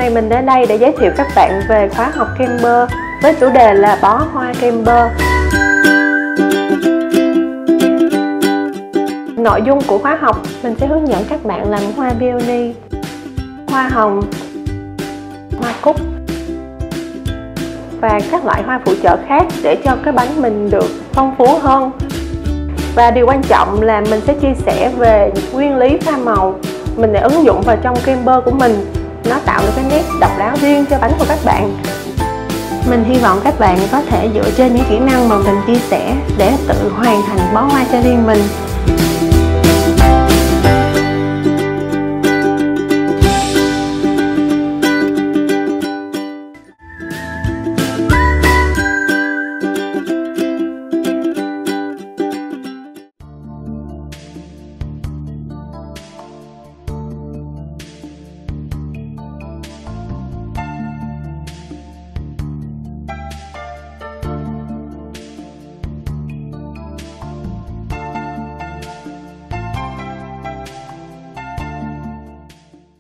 nay mình đến đây để giới thiệu các bạn về khóa học Camper với chủ đề là bó hoa Camper. Nội dung của khóa học mình sẽ hướng dẫn các bạn làm hoa peony, hoa hồng, hoa cúc và các loại hoa phụ trợ khác để cho cái bánh mình được phong phú hơn. Và điều quan trọng là mình sẽ chia sẻ về nguyên lý pha màu mình để ứng dụng vào trong Camper của mình. Nó tạo được cái nét độc đáo riêng cho bánh của các bạn. Mình hy vọng các bạn có thể dựa trên những kỹ năng mà mình chia sẻ để tự hoàn thành bó hoa cho riêng mình.